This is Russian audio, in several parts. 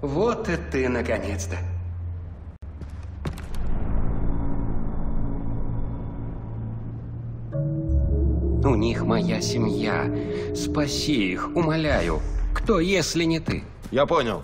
Вот и ты, наконец-то. У них моя семья. Спаси их, умоляю. Кто, если не ты? Я понял.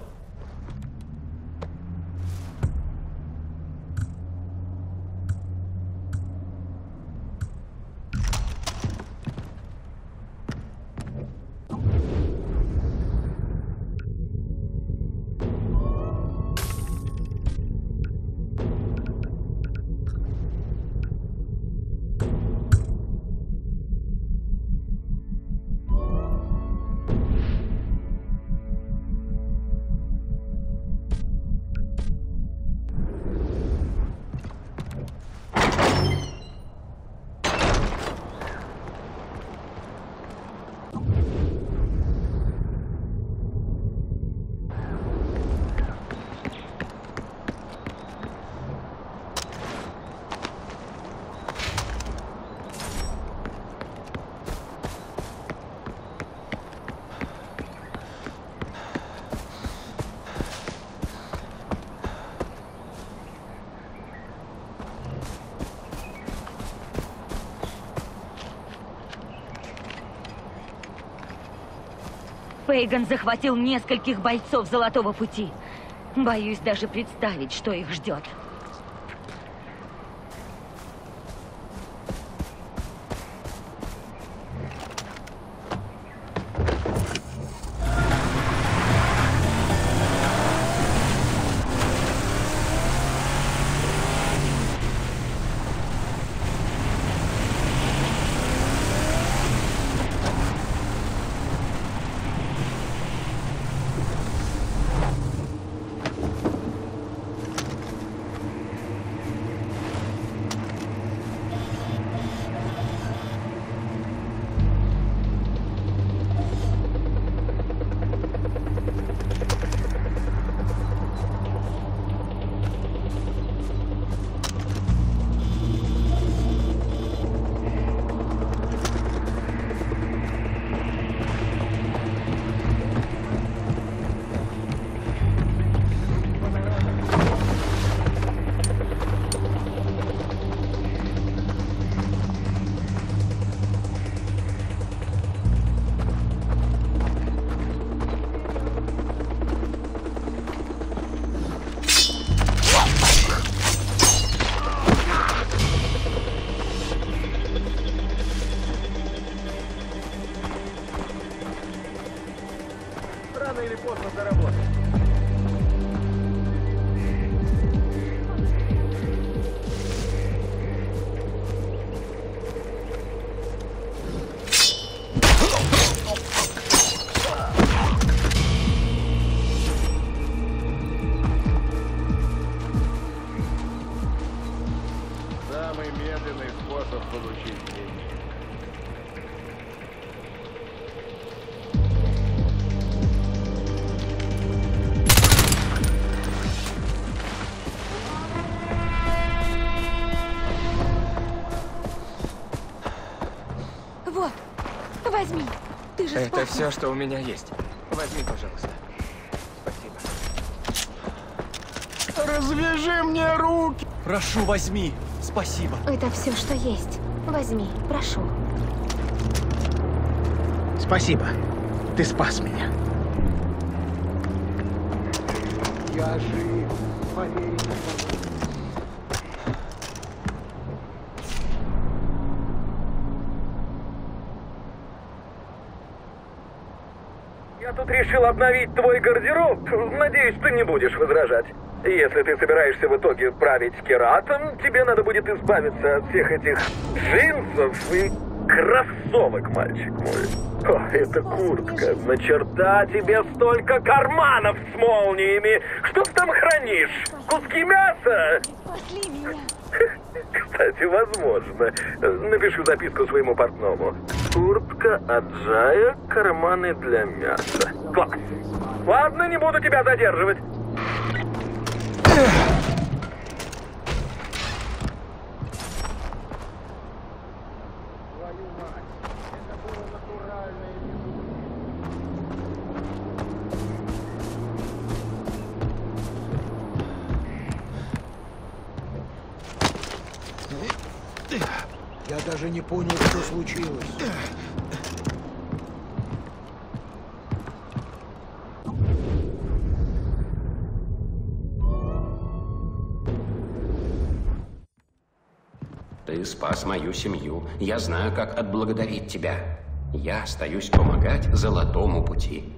Фейган захватил нескольких бойцов Золотого Пути. Боюсь даже представить, что их ждет. Вот, возьми. Ты же Это спас все, нас. что у меня есть. Возьми, пожалуйста. Спасибо. Развяжи мне руки! Прошу, возьми. Спасибо. Это все, что есть. Возьми, прошу. Спасибо. Ты спас меня. Я жив. Поверь. Я тут решил обновить твой гардероб. Надеюсь, ты не будешь возражать. Если ты собираешься в итоге править Кератом, тебе надо будет избавиться от всех этих джинсов и кроссовок, мальчик мой. О, эта куртка. На черта тебе столько карманов с молниями. Что ты там хранишь? Куски мяса? Спасли меня. Кстати, возможно. Напишу записку своему портному. Куртка от Джая, карманы для мяса. Класс. Ладно, не буду тебя задерживать. Я даже не понял, что случилось. Ты спас мою семью. Я знаю, как отблагодарить тебя. Я остаюсь помогать Золотому пути.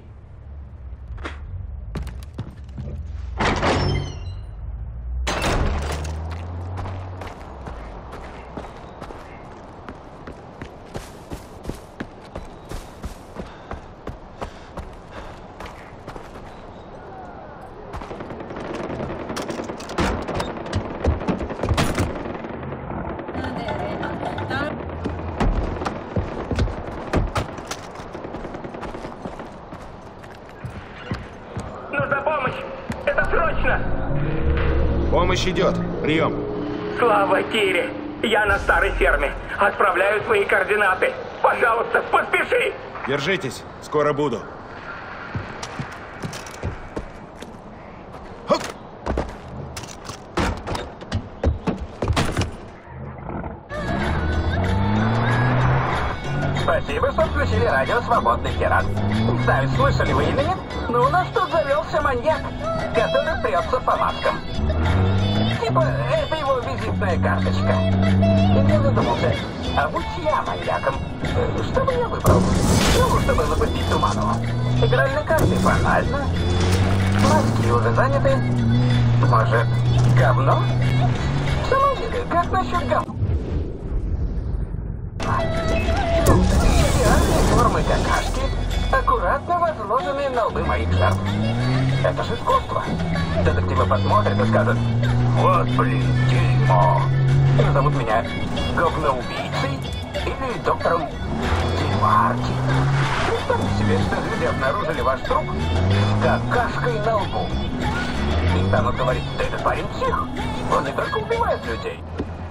Нужна помощь! Это срочно! Помощь идет. Прием. Слава Кире! Я на старой ферме. Отправляю свои координаты. Пожалуйста, поспеши! Держитесь. Скоро буду. Хоп! Спасибо, что включили радио «Свободный Керат». Не знаю, слышали вы или нет, но у нас тут завелся маньяк, который прется по маскам. Типа, это его визитная карточка. И я задумался, а будь я маньяком, что бы я выбрал? Ну, чтобы запустить Туманова. Игральные карты банально. Маски уже заняты. Может, говно? В самом деле, как насчет говна? Идеальные формы какашки, аккуратно возложенные на лбы моих жертв. Это же искусство. Детективы посмотрят и скажут: вот, блин, дерьмо. Назовут меня говноубийцей или доктором Димарти. Представьте себе, что люди обнаружили ваш труп с какашкой на лбу. И станут говорить: да этот парень псих. Он не только убивает людей.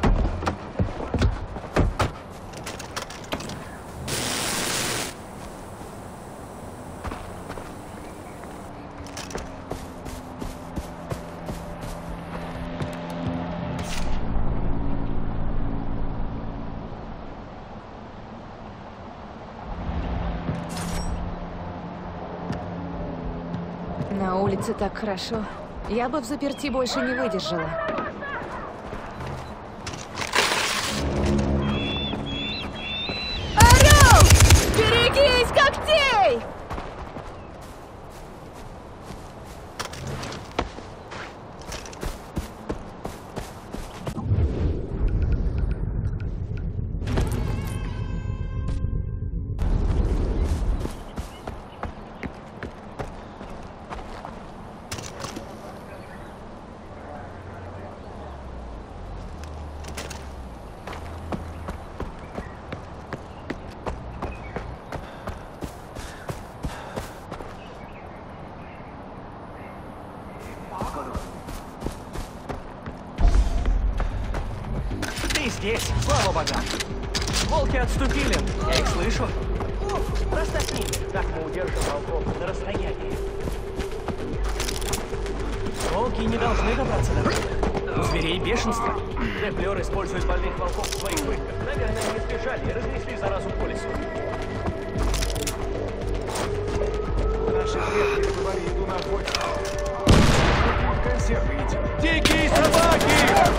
На улице так хорошо. Я бы в заперти больше не выдержала. Орел! Берегись когтей! Ты здесь, слава богам. Волки отступили, я их слышу. Просто с ними, так мы удержим волков на расстоянии. Волки не должны добраться до нас. У зверей бешенство. Деплер использует больных волков в своих пытках. Наверное, они сбежали и разнесли заразу по лесу. Наши предки говорили, иду на охоту. Консервы едим. Дикие собаки!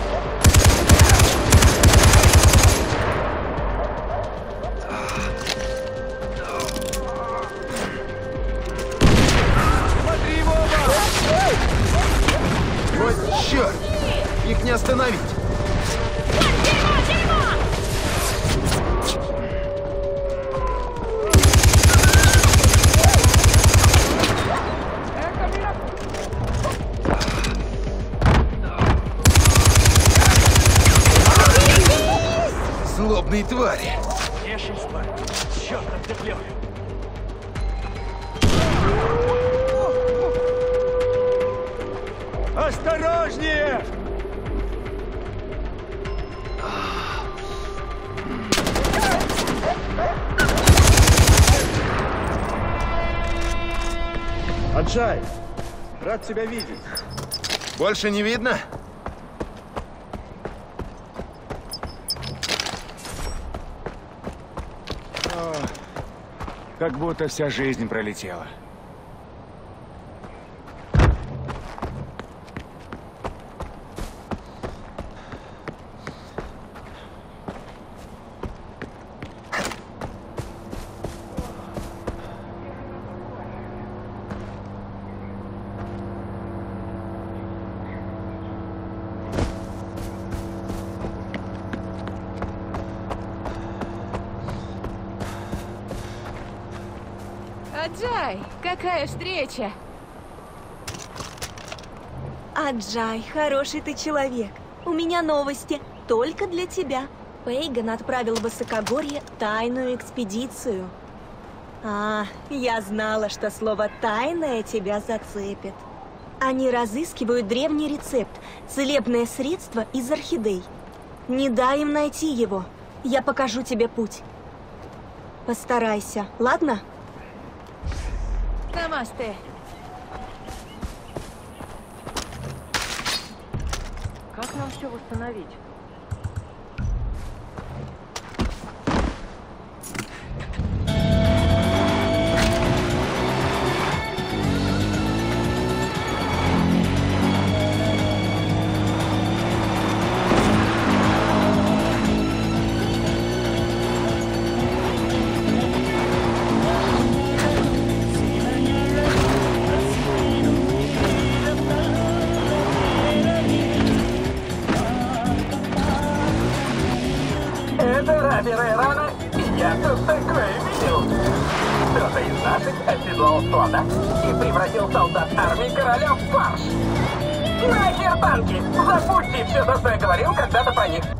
Вот черт! Их не остановить! Злобные твари! Бешенство. Чёртов Деплер. Осторожнее! Аджай, рад тебя видеть. Больше не видно? Как будто вся жизнь пролетела. Аджай, какая встреча! Аджай, хороший ты человек. У меня новости только для тебя. Пейган отправил в Высокогорье тайную экспедицию. Я знала, что слово «тайное» тебя зацепит. Они разыскивают древний рецепт, целебное средство из орхидей. Не дай им найти его. Я покажу тебе путь. Постарайся, ладно? Намасте. Как нам все восстановить? Это Раби Рейрана, я тут такое видел. Кто-то из наших оседлал слона и превратил солдат армии короля в фарш. Нахер танки! Забудьте все то, что я говорил когда-то про них.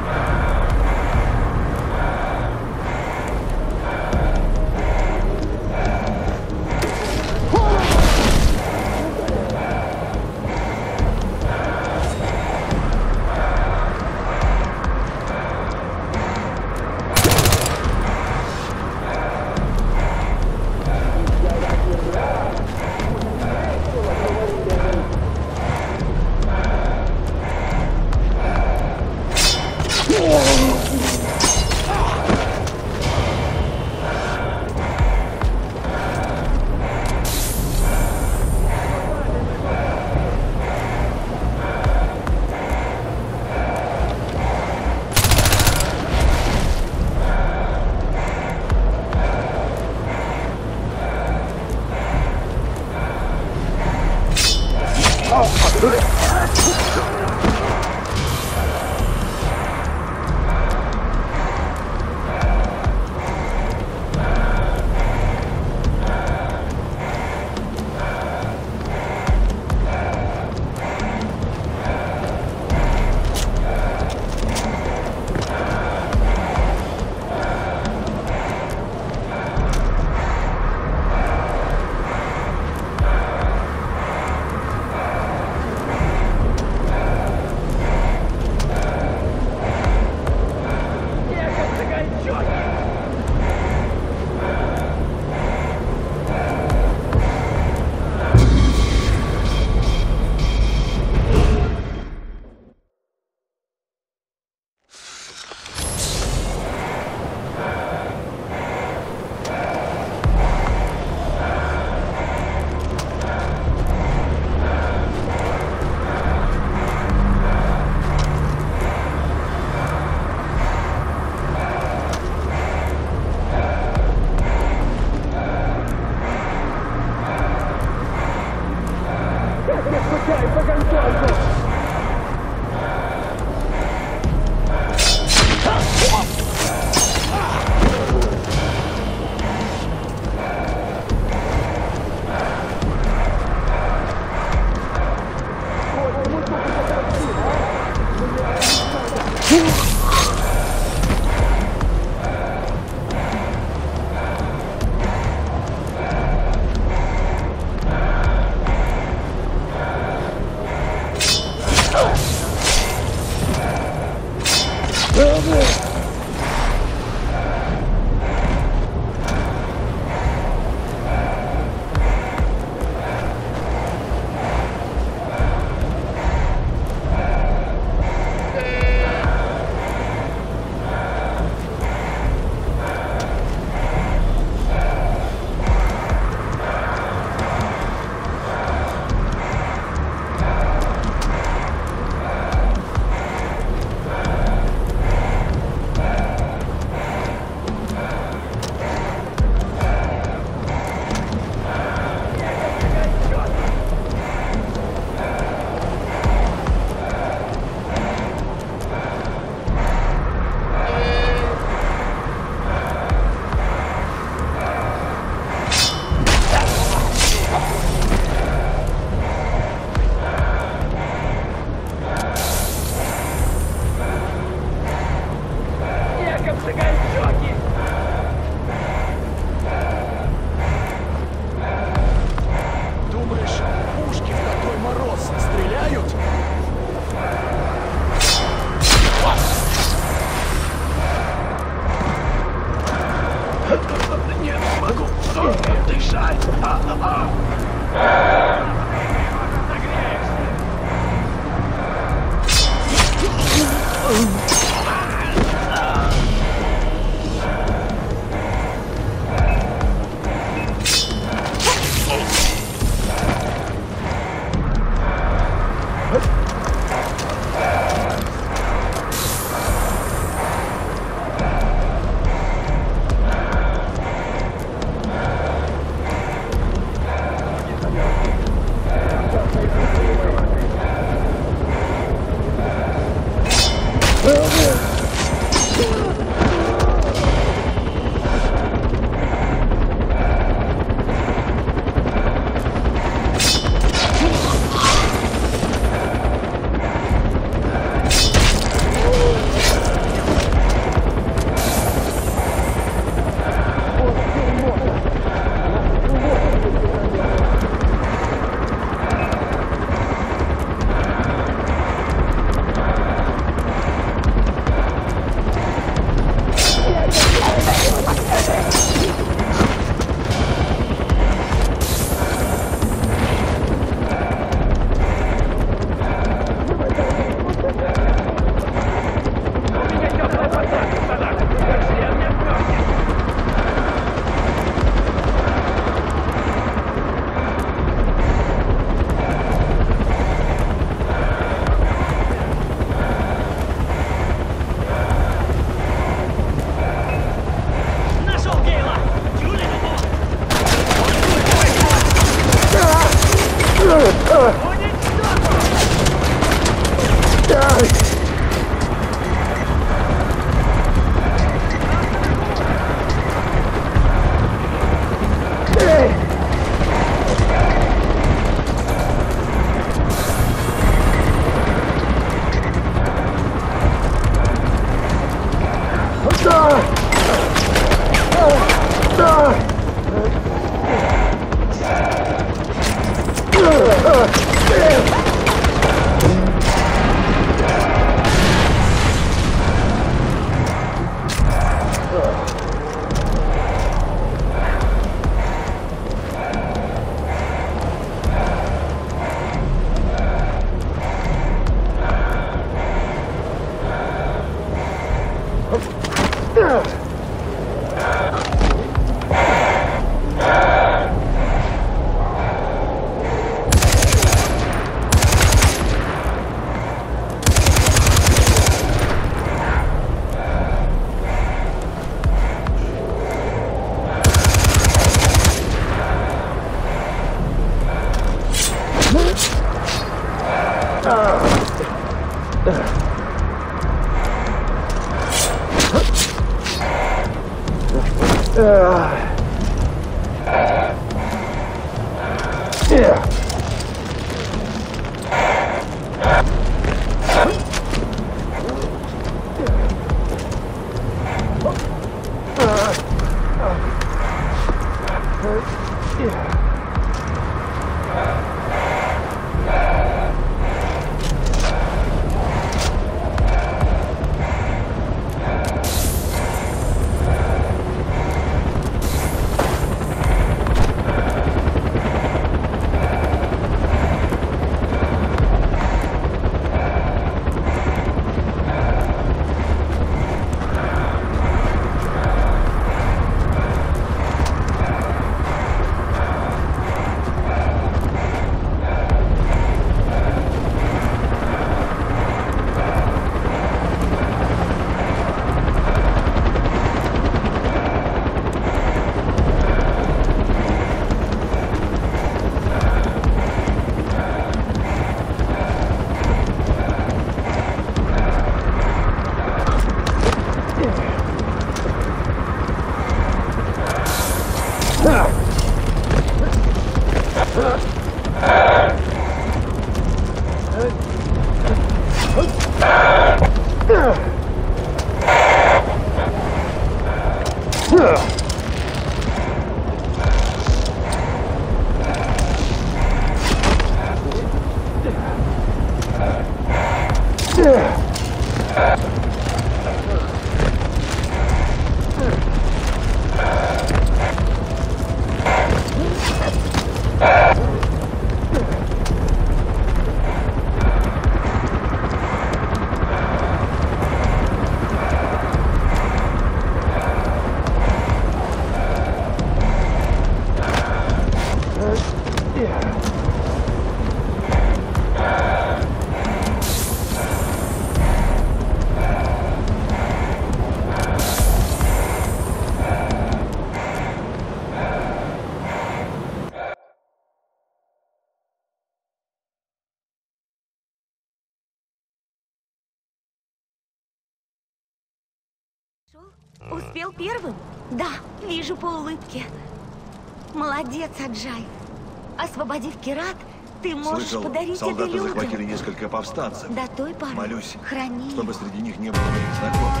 Успел первым? Да, вижу по улыбке. Молодец, Аджай. Освободив Кират, ты можешь Слышал, подарить это солдаты людям. захватили несколько повстанцев. До той поры Молюсь, храни. чтобы среди них не было моих знакомых.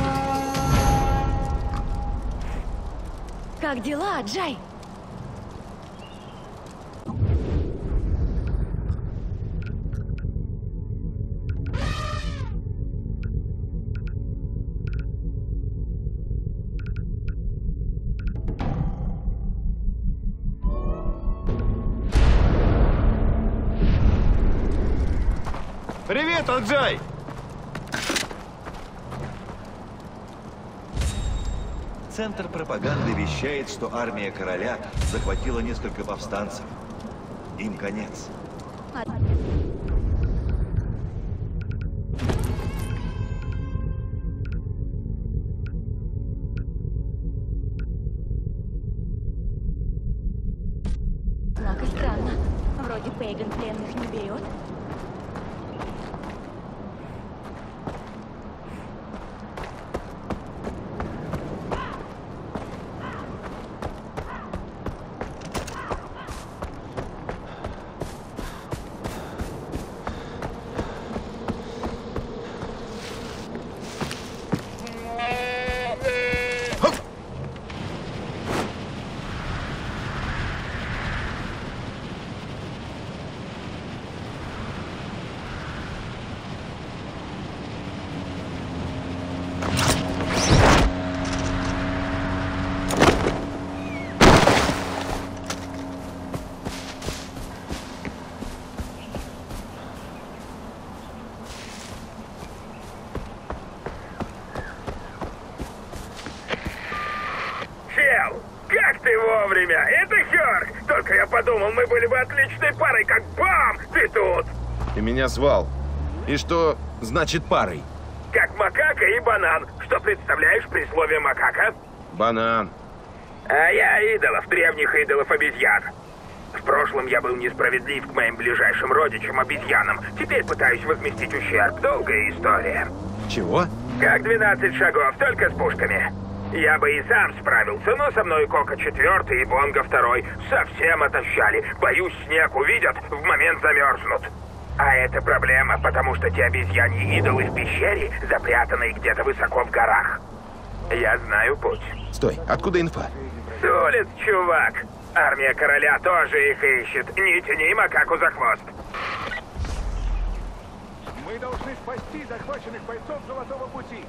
Как дела, Аджай? Привет, Аджай! Центр пропаганды вещает, что армия короля захватила несколько повстанцев. Им конец. Однако странно. Вроде Пейган пленных не берет. Чел, как ты вовремя! Это Хёрк! Только я подумал, мы были бы отличной парой, как бам! Ты тут! Ты меня звал. И что значит парой? Как макака и банан. Что представляешь при слове макака? Банан. А я идолов, древних идолов обезьян. В прошлом я был несправедлив к моим ближайшим родичам-обезьянам. Теперь пытаюсь возместить ущерб. Долгая история. Чего? Как 12 шагов, только с пушками. Я бы и сам справился, но со мной Кока 4 и Бонго 2 совсем отощали. Боюсь, снег увидят, в момент замерзнут. А это проблема, потому что те обезьяньи идолы в пещере, запрятанные где-то высоко в горах. Я знаю путь. Стой, откуда инфа? С улиц, чувак. Армия короля тоже их ищет. Не тяни макаку за хвост. Мы должны спасти захваченных бойцов Золотого пути.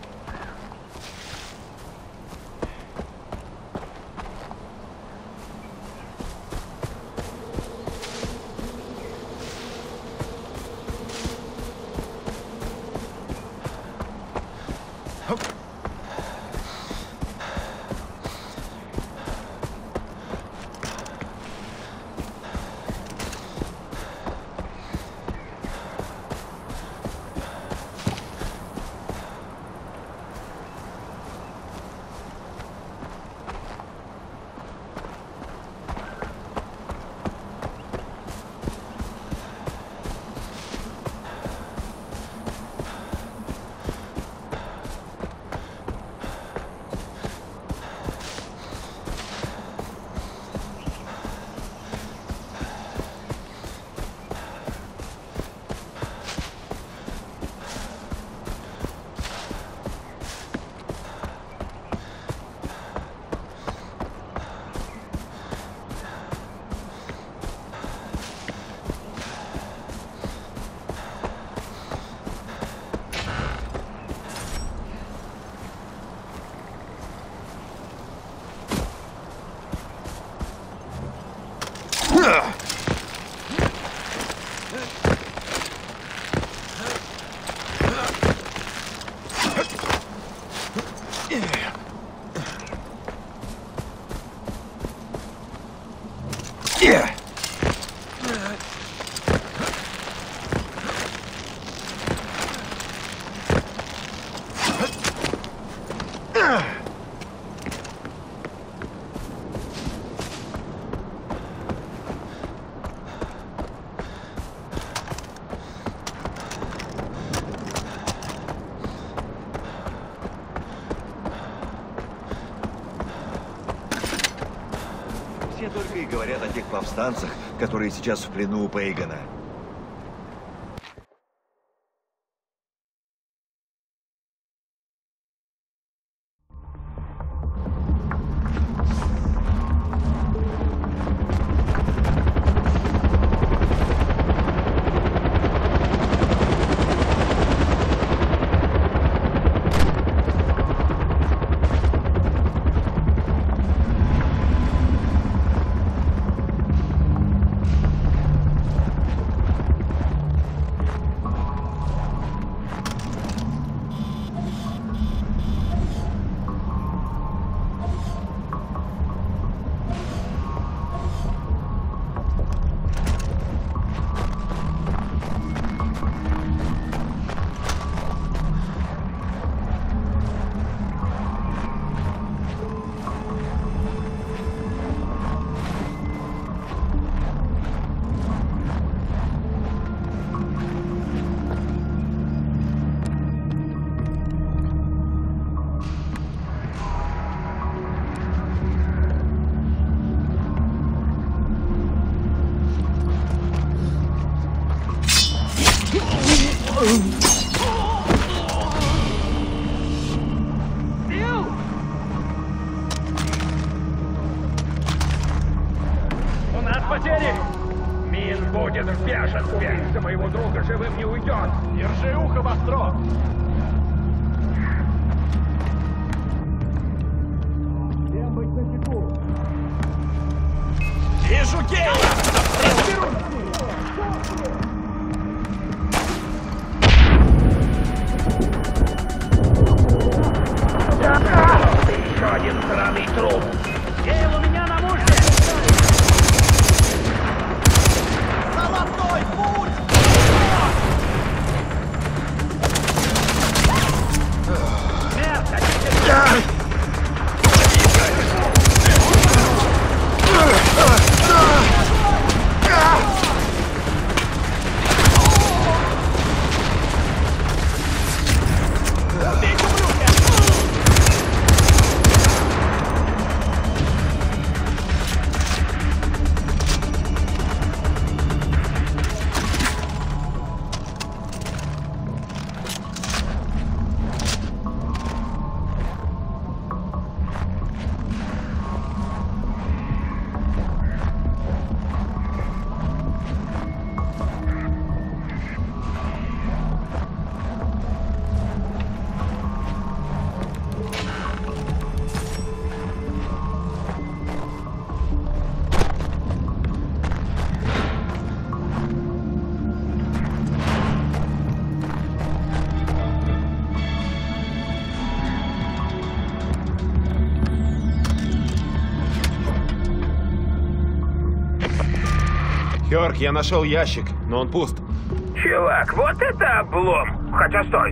Все только и говорят о тех повстанцах, которые сейчас в плену у Пейгана. У нас потери! Мин будет в бешенстве! Если моего друга живым не уйдет! Держи ухо востро! Всем быть начеку! Вижу Кейла! Разберусь! Ты еще один сраный труп! Кейл у меня на мушке! Золотой путь! Смерть, хотите? Хёрк, я нашел ящик, но он пуст. Чувак, вот это облом! Хотя стой!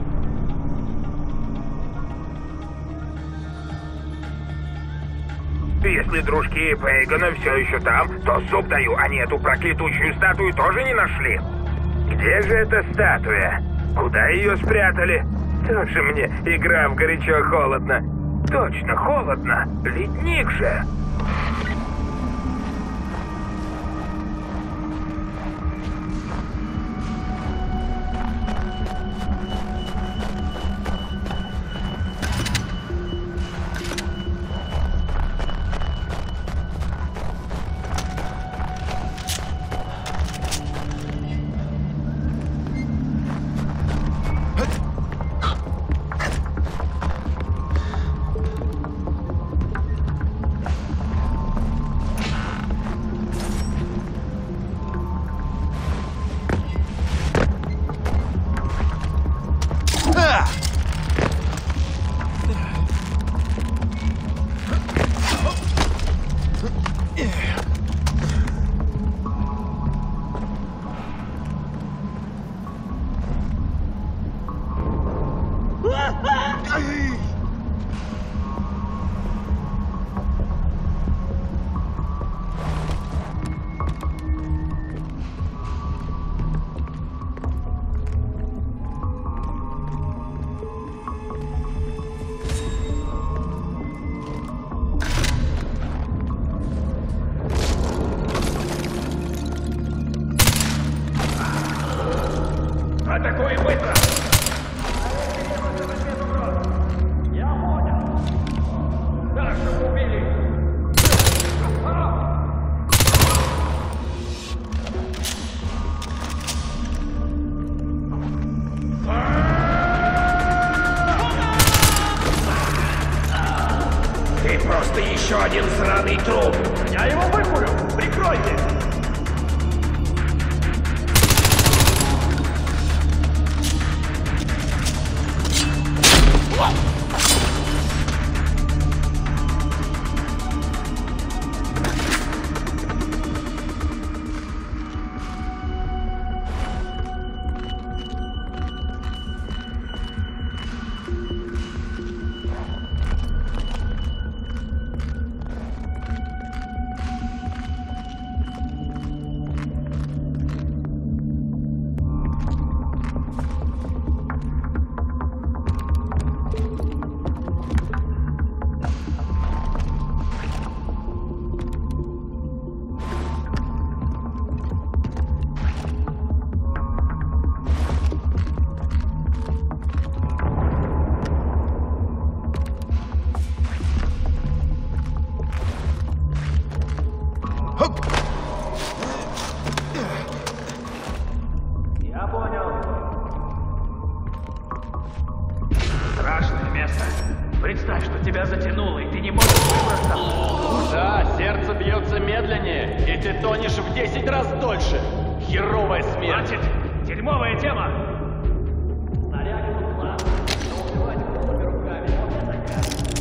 Если дружки Пейгана все еще там, то суп даю, они эту проклятущую статую тоже не нашли. Где же эта статуя? Куда ее спрятали? Тоже мне игра в горячо-холодно. Точно, холодно. Ледник же. просто еще один сраный труп. Я его выкурю! Прикройте! Я понял. Страшное место. Представь, что тебя затянуло, и ты не можешь выбраться. Да, сердце бьется медленнее, и ты тонешь в 10 раз дольше. Херовая смерть. Хватит! Дерьмовая тема! Снаряги тут класс. Но убивать голыми руками — вот это гадость.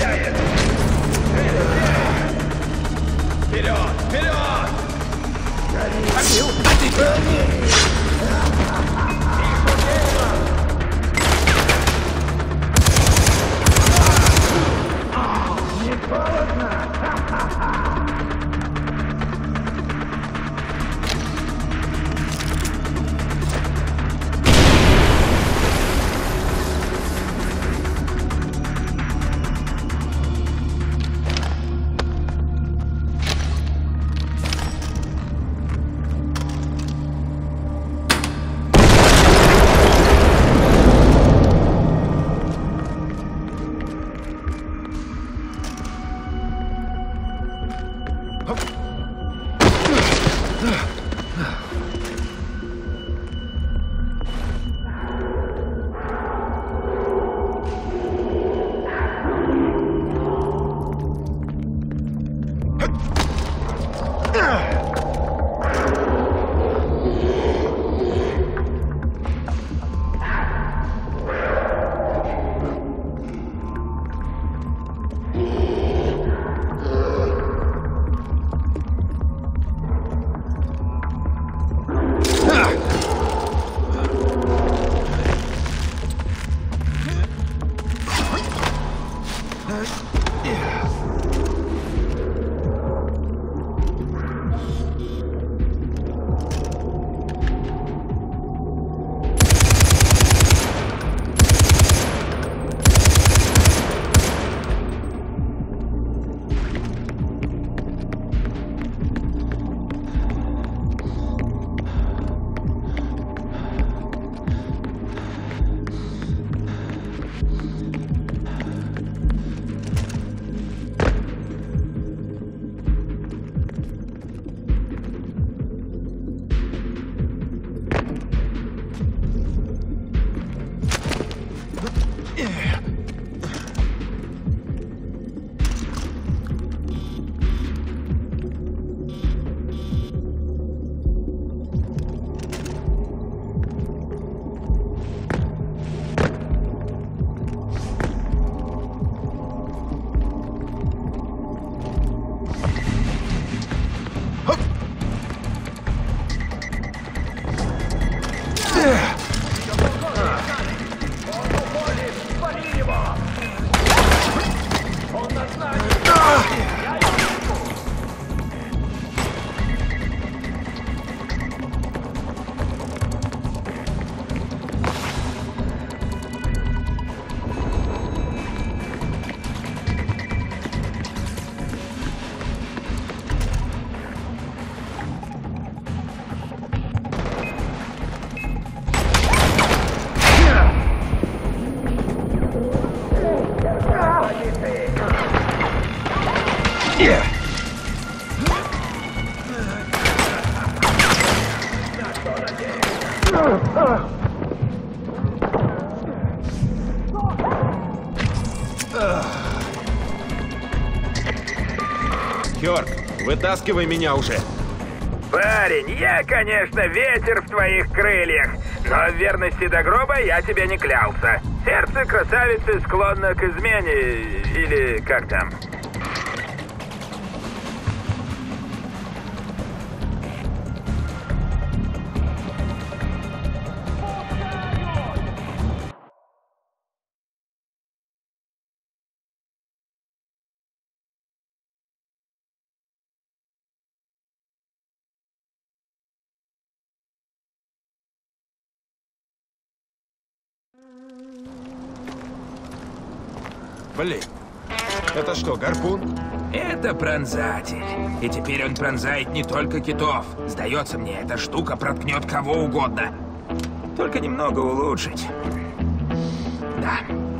стреляет! Вперед! Вперед! Побил! А ты гони! Не холодно! Хёрк, вытаскивай меня уже. Парень, я, конечно, ветер в твоих крыльях, но в верности до гроба я тебе не клялся. Сердце красавицы склонно к измене, или как там? Блин, это что, гарпун? Это пронзатель. И теперь он пронзает не только китов. Сдается мне, эта штука проткнет кого угодно. Только немного улучшить. Да.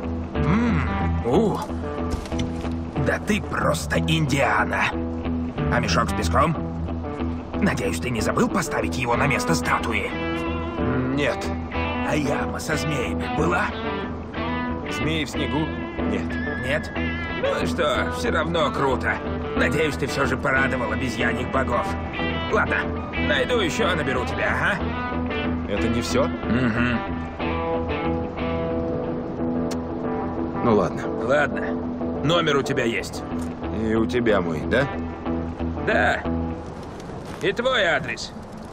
Да ты просто Индиана. А мешок с песком? Надеюсь, ты не забыл поставить его на место статуи? Нет. А яма со змеями была? Змеи в снегу? Нет. Нет? Ну и что, все равно круто. Надеюсь, ты все же порадовал обезьяньих богов. Ладно, найду еще, наберу тебя, ага? Это не все? Угу. Ну ладно. Ладно. Номер у тебя есть? И у тебя мой, да? Да. И твой адрес.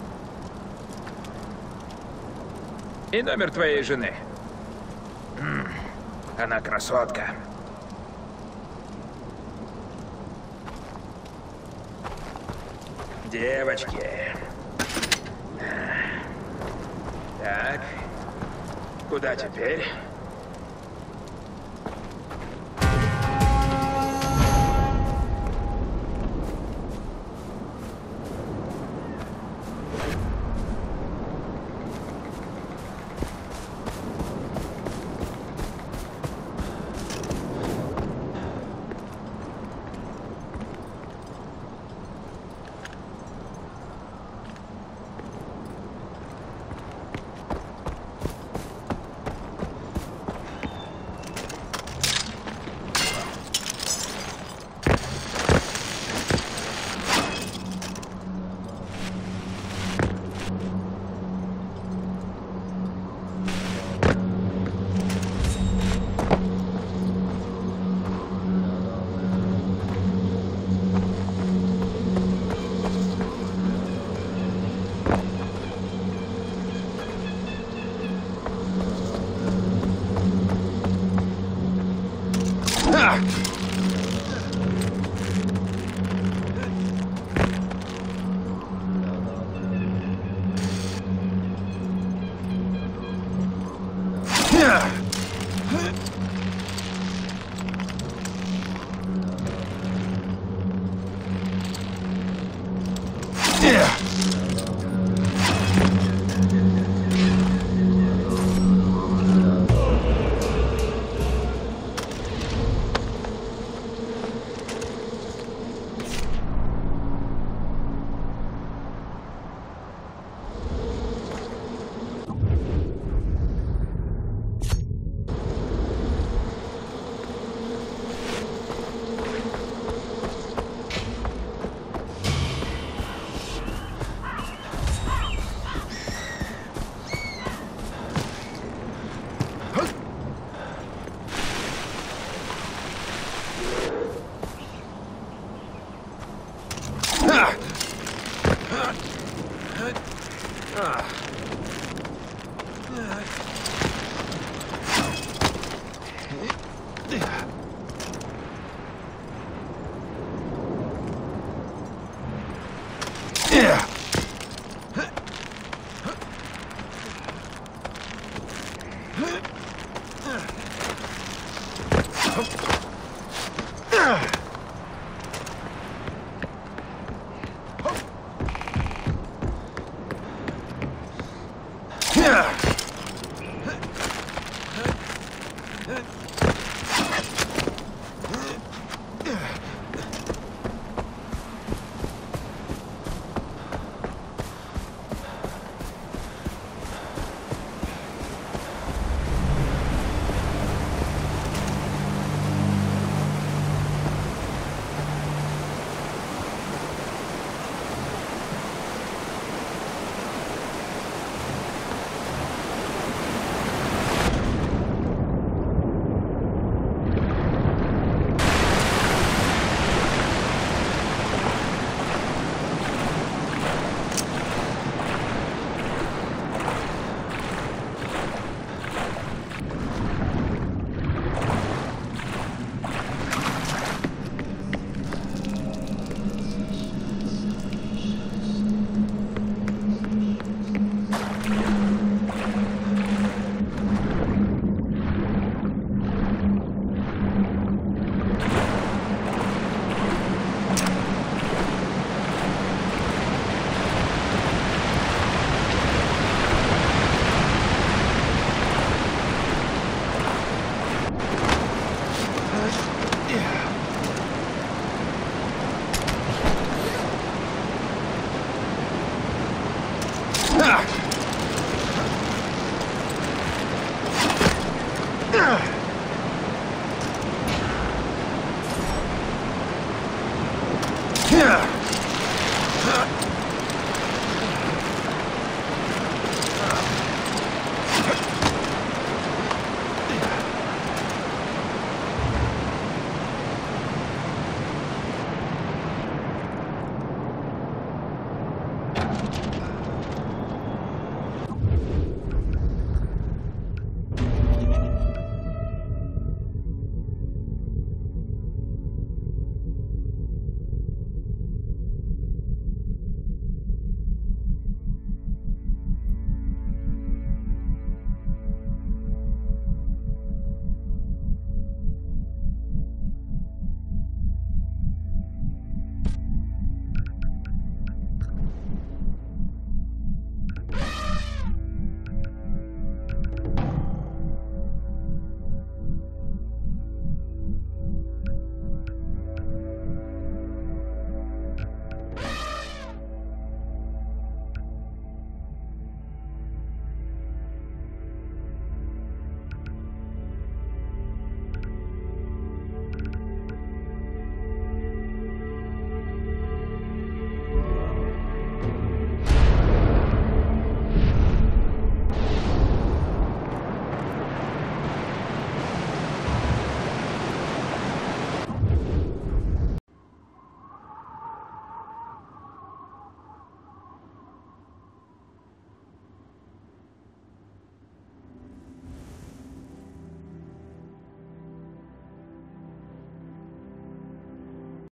И номер твоей жены. Она красотка. Девочки. Так. Куда теперь?